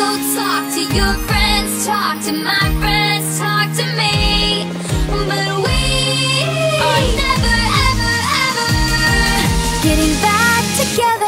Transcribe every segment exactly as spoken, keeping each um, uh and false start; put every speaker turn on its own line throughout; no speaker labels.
go talk to your friends, talk to my friends, talk to me. But we are never, ever, ever getting back together.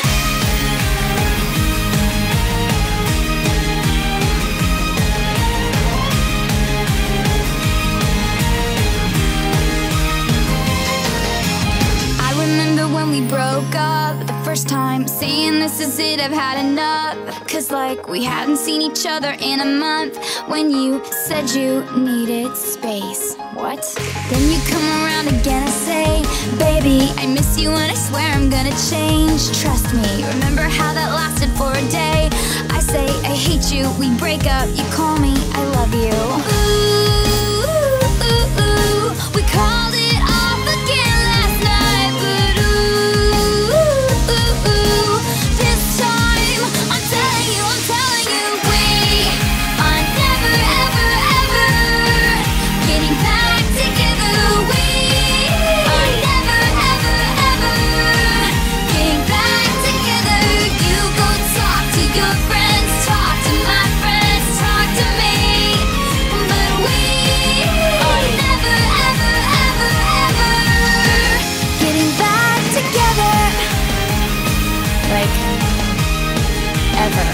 When we broke up the first time, saying this is it, I've had enough. Cause like we hadn't seen each other in a month. When you said you needed space. What? Then you come around again and say, baby, I miss you and I swear I'm gonna change. Trust me, remember how that lasted for a day. I say I hate you, we break up, you call me I love you. Ooh, ooh, ooh, we called it off again last night. But ooh, ooh, ooh, this time I'm telling you, I'm telling you, we are never, ever, ever getting back together. We are never, ever, ever getting back together. You go talk to your friends, talk to my friends, talk to me. But we are never, ever, ever, ever getting back together. Like, ever.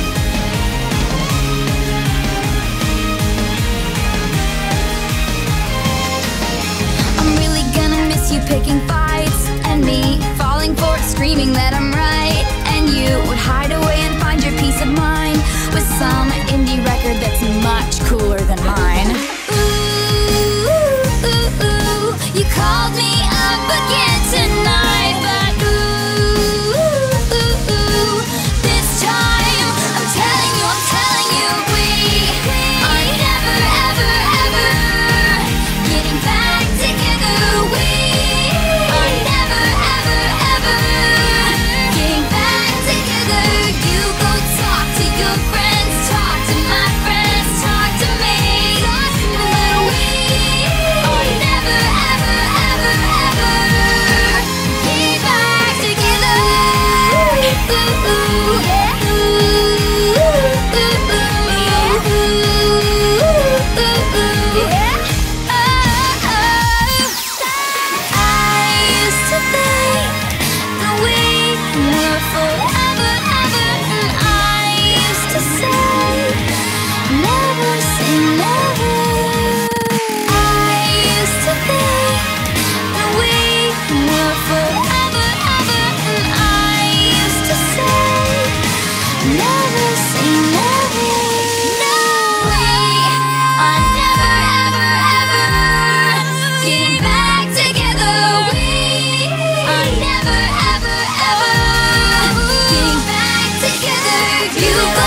I'm really gonna miss you picking fights, and me falling for it, screaming that I'm right. And you would hide away and find your peace of mind with some indie record that's much cooler than mine. Ooh, ooh, ooh, you called me up again tonight. But ooh, ooh, ooh, this time I'm telling you, I'm telling you, we are never, ever, ever getting back together. We are never, ever, ever getting back together. You go talk to your friends, talk to my friends, talk to me. But we are never, ever, ever, ever get back together. Ooh, ooh, yeah. Ooh, ooh, ooh, ooh, ooh, yeah. Oh, oh. I used to think that we were forever, ever, and I used to say, never say never. I used to think that we were forever, ever, and I used to say, never say never. No, we are never, ever, ever getting back together. We are never, ever, ever getting back together. You